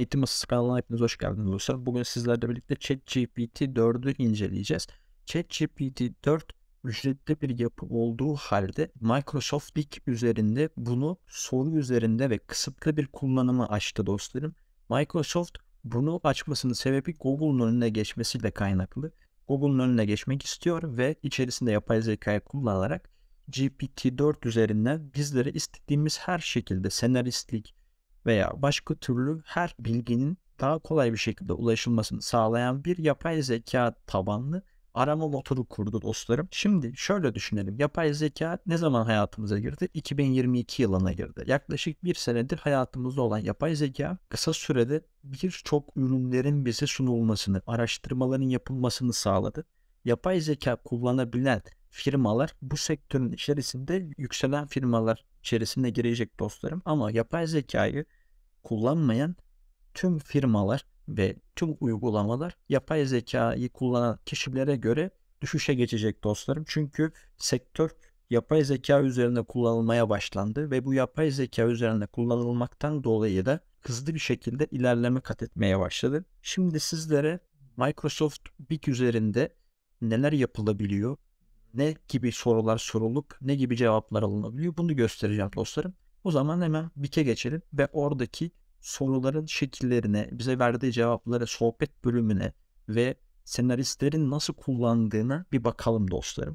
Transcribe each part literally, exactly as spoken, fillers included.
Eğitim Masası kanalına hepiniz hoş geldiniz dostlar. Bugün sizlerle birlikte ChatGPT dördü inceleyeceğiz. ChatGPT dört ücretli bir yapı olduğu halde Microsoft Bing üzerinde bunu soru üzerinde ve kısıtlı bir kullanımı açtı dostlarım. Microsoft bunu açmasının sebebi Google'un önüne geçmesiyle kaynaklı. Google'un önüne geçmek istiyor ve içerisinde yapay zekayı kullanarak G P T dört üzerinden bizlere istediğimiz her şekilde senaristlik veya başka türlü her bilginin daha kolay bir şekilde ulaşılmasını sağlayan bir yapay zeka tabanlı arama motoru kurdu dostlarım. Şimdi şöyle düşünelim. Yapay zeka ne zaman hayatımıza girdi? iki bin yirmi iki yılına girdi. Yaklaşık bir senedir hayatımızda olan yapay zeka kısa sürede birçok ürünlerin bize sunulmasını, araştırmaların yapılmasını sağladı. Yapay zeka kullanabilen firmalar bu sektörün içerisinde yükselen firmalar içerisine girecek dostlarım. Ama yapay zekayı kullanmayan tüm firmalar ve tüm uygulamalar yapay zekayı kullanan kişilere göre düşüşe geçecek dostlarım. Çünkü sektör yapay zeka üzerine kullanılmaya başlandı ve bu yapay zeka üzerine kullanılmaktan dolayı da hızlı bir şekilde ilerleme kat etmeye başladı. Şimdi sizlere Microsoft Bing üzerinde neler yapılabiliyor, ne gibi sorular sorulup ne gibi cevaplar alınabiliyor bunu göstereceğim dostlarım. O zaman hemen Bing'e geçelim ve oradaki soruların şekillerine, bize verdiği cevaplara, sohbet bölümüne ve senaristlerin nasıl kullandığına bir bakalım dostlarım.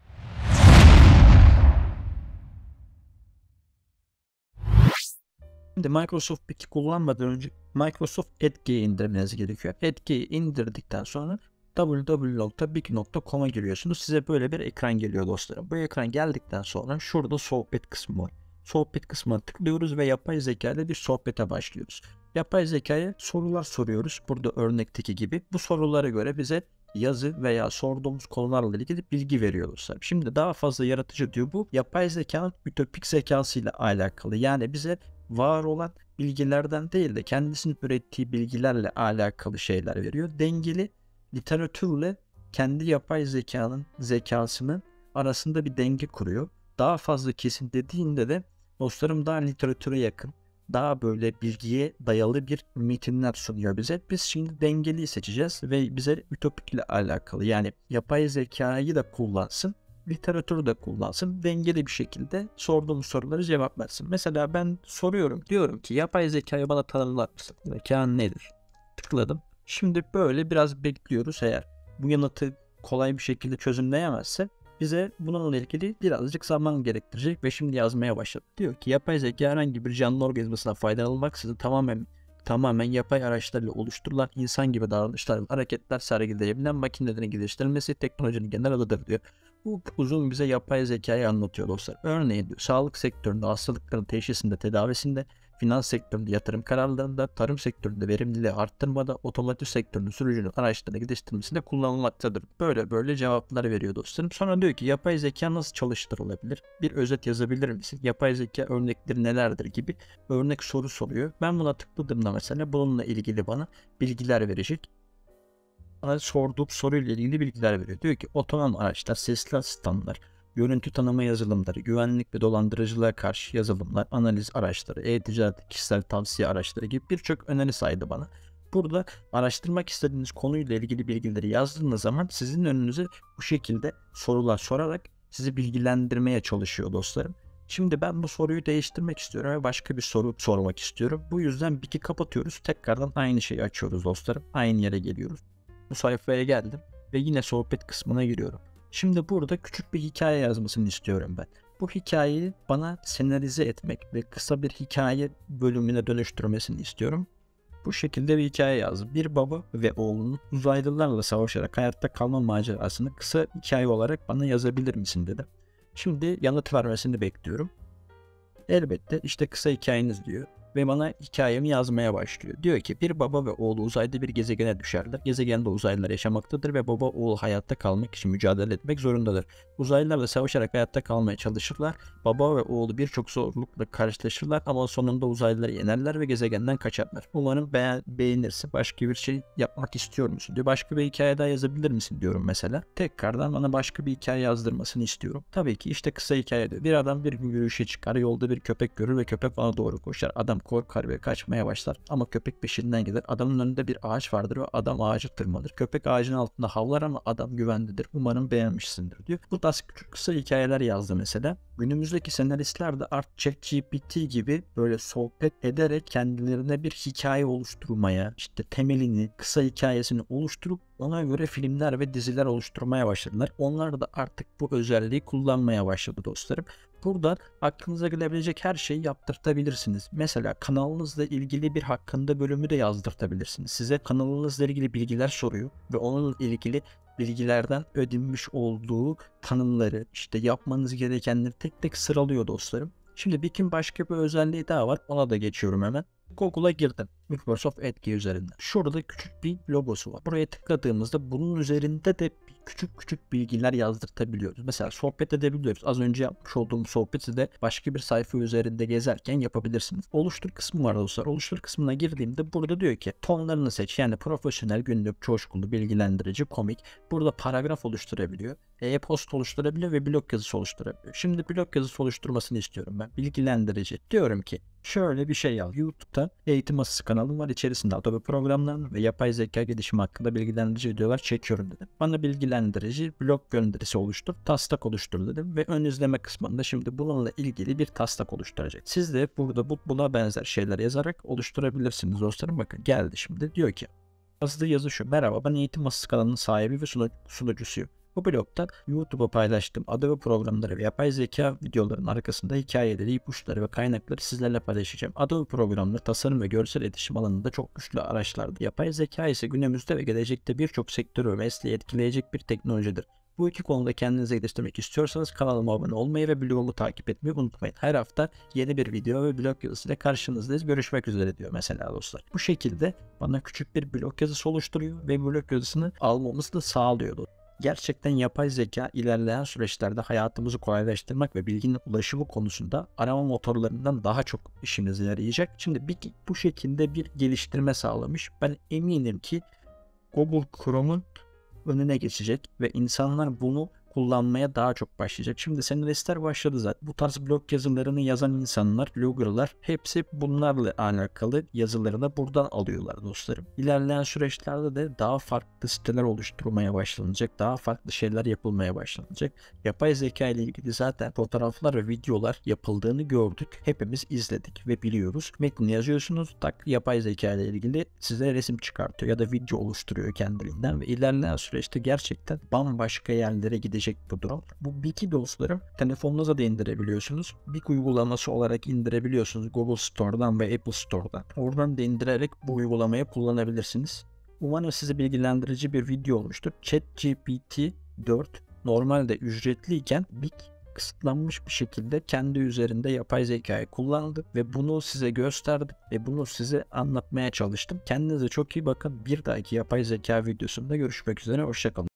Şimdi Microsoft Bing'i kullanmadan önce Microsoft Edge'yi indirmeniz gerekiyor. Edge'yi indirdikten sonra w w w nokta bing nokta com'a giriyorsunuz. Size böyle bir ekran geliyor dostlarım. Bu ekran geldikten sonra şurada sohbet kısmı var. Sohbet kısmına tıklıyoruz ve yapay zeka ile bir sohbete başlıyoruz. Yapay zekaya sorular soruyoruz. Burada örnekteki gibi. Bu sorulara göre bize yazı veya sorduğumuz konularla ilgili bilgi veriyor dostlar. Şimdi daha fazla yaratıcı diyor bu. Yapay zekanın ütopik zekasıyla alakalı. Yani bize var olan bilgilerden değil de kendisinin ürettiği bilgilerle alakalı şeyler veriyor. Dengeli literatürle kendi yapay zekanın zekasının arasında bir denge kuruyor. Daha fazla kesin dediğinde de dostlarım daha literatüre yakın, daha böyle bilgiye dayalı bir metinler sunuyor bize. Biz şimdi dengeliyi seçeceğiz ve bize ütopikle alakalı, yani yapay zekayı da kullansın, literatürü de kullansın, dengeli bir şekilde sorduğumuz soruları cevap versin. Mesela ben soruyorum, diyorum ki yapay zekayı bana tanımlar mısın? Zeka nedir? Tıkladım. Şimdi böyle biraz bekliyoruz. Eğer bu yanıtı kolay bir şekilde çözümleyemezse bize bununla ilgili birazcık zaman gerektirecek ve şimdi yazmaya başladı. Diyor ki yapay zeka herhangi bir canlı organizmasına faydalanılmaksızın tamamen tamamen yapay araçlarla oluşturulan insan gibi davranışlar ve hareketler sergileyebilen makinelerin geliştirilmesi teknolojinin genel adıdır diyor. Bu uzun bize yapay zekayı anlatıyor dostlar. Örneğin diyor, sağlık sektöründe hastalıkların teşhisinde, tedavisinde, finans sektöründe yatırım kararlarında, tarım sektöründe verimliliği arttırmada, otomotiv sektörünün sürücünün araçlarını geliştirmesinde kullanılmaktadır. Böyle böyle cevaplar veriyor dostlarım. Sonra diyor ki yapay zeka nasıl çalıştırılabilir? Bir özet yazabilir misin? Yapay zeka örnekleri nelerdir gibi örnek soru soruyor. Ben buna tıkladığımda mesela bununla ilgili bana bilgiler verecek. Bana sorduğum soruyla ilgili bilgiler veriyor. Diyor ki otonom araçlar, sesli asistanlar, görüntü tanıma yazılımları, güvenlik ve dolandırıcılığa karşı yazılımlar, analiz araçları, e-ticaret, kişisel tavsiye araçları gibi birçok öneri saydı bana. Burada araştırmak istediğiniz konuyla ilgili bilgileri yazdığınız zaman sizin önünüze bu şekilde sorular sorarak sizi bilgilendirmeye çalışıyor dostlarım. Şimdi ben bu soruyu değiştirmek istiyorum ve başka bir soru sormak istiyorum. Bu yüzden Bing'i kapatıyoruz. Tekrardan aynı şeyi açıyoruz dostlarım. Aynı yere geliyoruz. Bu sayfaya geldim ve yine sohbet kısmına giriyorum. Şimdi burada küçük bir hikaye yazmasını istiyorum ben. Bu hikayeyi bana senarize etmek ve kısa bir hikaye bölümüne dönüştürmesini istiyorum. Bu şekilde bir hikaye yazdım. Bir baba ve oğlunun uzaylılarla savaşarak hayatta kalma macerasını kısa hikaye olarak bana yazabilir misin dedim. Şimdi yanıt vermesini bekliyorum. Elbette işte kısa hikayeniz diyor. Ve bana hikayemi yazmaya başlıyor. Diyor ki bir baba ve oğlu uzayda bir gezegene düşerler. Gezegende uzaylılar yaşamaktadır ve baba oğul hayatta kalmak için mücadele etmek zorundadır. Uzaylılarla savaşarak hayatta kalmaya çalışırlar. Baba ve oğlu birçok zorlukla karşılaşırlar ama sonunda uzaylıları yenerler ve gezegenden kaçarlar. Umarım beğen beğenirsin. Başka bir şey yapmak istiyor musun diyor. Başka bir hikaye daha yazabilir misin diyorum mesela. Tekrardan bana başka bir hikaye yazdırmasını istiyorum. Tabii ki işte kısa hikaye diyor. Bir adam bir gün yürüyüşe çıkar. Yolda bir köpek görür ve köpek ona doğru koşar. Adam korkar ve kaçmaya başlar ama köpek peşinden gider. Adamın önünde bir ağaç vardır ve adam ağaca tırmanır. Köpek ağacın altında havlar ama adam güvendedir. Umarım beğenmişsindir diyor. Bu tarz küçük kısa hikayeler yazdı mesela. Günümüzdeki senaristler de artık ChatGPT gibi böyle sohbet ederek kendilerine bir hikaye oluşturmaya, işte temelini, kısa hikayesini oluşturup ona göre filmler ve diziler oluşturmaya başladılar. Onlar da artık bu özelliği kullanmaya başladı dostlarım. Burada aklınıza gelebilecek her şeyi yaptırtabilirsiniz. Mesela kanalınızla ilgili bir hakkında bölümü de yazdırtabilirsiniz. Size kanalınızla ilgili bilgiler soruyor ve onunla ilgili bilgilerden ödünmüş olduğu tanımları, işte yapmanız gerekenleri tek tek sıralıyor dostlarım. Şimdi Bik'in başka bir özelliği daha var. Ona da geçiyorum hemen. Google'a girdim. Microsoft Edge üzerinden. Şurada küçük bir logosu var. Buraya tıkladığımızda bunun üzerinde de küçük küçük bilgiler yazdırtabiliyoruz. Mesela sohbet edebiliyoruz. Az önce yapmış olduğum sohbeti de başka bir sayfa üzerinde gezerken yapabilirsiniz. Oluştur kısmı var dostlar. Oluştur kısmına girdiğimde burada diyor ki tonlarını seç. Yani profesyonel, günlük, coşkulu, bilgilendirici, komik. Burada paragraf oluşturabiliyor. E-post oluşturabiliyor ve blog yazısı oluşturabiliyor. Şimdi blog yazısı oluşturmasını istiyorum ben. Bilgilendirici. Diyorum ki şöyle bir şey yaz. YouTube'da eğitim asısı kanalım var. İçerisinde Adobe programlarını ve yapay zeka gelişimi hakkında bilgilendirici videolar çekiyorum dedim. Bana bilgilendirici blog gönderisi oluştur, taslak oluştur dedim ve ön izleme kısmında şimdi bununla ilgili bir taslak oluşturacak. Siz de burada bu, buna benzer şeyler yazarak oluşturabilirsiniz dostlarım. Bakın geldi şimdi. Diyor ki yazdığı yazı şu. Merhaba, ben eğitim asısı kanalının sahibi ve sunu- sunucusuyum. Bu blogda YouTube'a paylaştığım Adobe programları ve yapay zeka videolarının arkasında hikayeleri, ipuçları ve kaynakları sizlerle paylaşacağım. Adobe programları tasarım ve görsel iletişim alanında çok güçlü araçlardır. Yapay zeka ise günümüzde ve gelecekte birçok sektörü ve mesleği etkileyecek bir teknolojidir. Bu iki konuda kendinizi geliştirmek istiyorsanız kanalıma abone olmayı ve blogumu takip etmeyi unutmayın. Her hafta yeni bir video ve blog yazısıyla karşınızdayız. Görüşmek üzere diyor mesela dostlar. Bu şekilde bana küçük bir blog yazısı oluşturuyor ve blog yazısını almamızı da sağlıyordu. Gerçekten yapay zeka ilerleyen süreçlerde hayatımızı kolaylaştırmak ve bilginin ulaşımı konusunda arama motorlarından daha çok işimize yarayacak. Şimdi bir, bu şekilde bir geliştirme sağlamış. Ben eminim ki Google Chrome'un önüne geçecek ve insanlar bunu kullanmaya daha çok başlayacak. Şimdi senaristler başladı zaten. Bu tarz blog yazılarını yazan insanlar, bloggerlar hepsi bunlarla alakalı yazılarını buradan alıyorlar dostlarım. İlerleyen süreçlerde de daha farklı siteler oluşturmaya başlanacak. Daha farklı şeyler yapılmaya başlanacak. Yapay zeka ile ilgili zaten fotoğraflar ve videolar yapıldığını gördük. Hepimiz izledik ve biliyoruz. Metni yazıyorsunuz, tak yapay zeka ile ilgili size resim çıkartıyor ya da video oluşturuyor kendiliğinden ve ilerleyen süreçte gerçekten bambaşka yerlere gidecek bu durum. Bu Bik'i dostlarım telefonunuza da indirebiliyorsunuz. Bik uygulaması olarak indirebiliyorsunuz Google Store'dan ve Apple Store'dan. Oradan da indirerek bu uygulamayı kullanabilirsiniz. Umarım size bilgilendirici bir video olmuştur. ChatGPT dört normalde ücretliyken Bik kısıtlanmış bir şekilde kendi üzerinde yapay zekayı kullandı ve bunu size gösterdim ve bunu size anlatmaya çalıştım. Kendinize çok iyi bakın. Bir dahaki yapay zeka videosunda görüşmek üzere. Hoşça kalın.